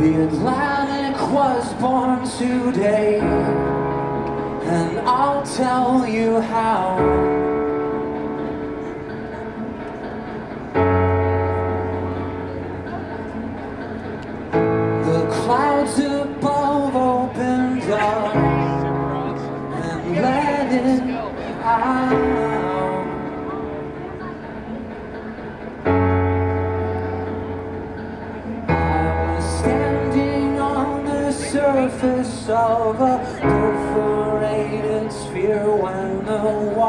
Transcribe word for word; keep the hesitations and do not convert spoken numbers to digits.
The Atlantic was born today, and I'll tell you how. The clouds above opened up and let it out. Surface of a perforated sphere when the